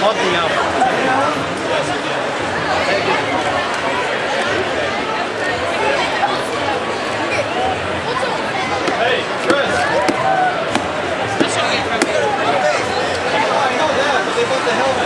love the album. Hey, Chris. I know that, but they put the hell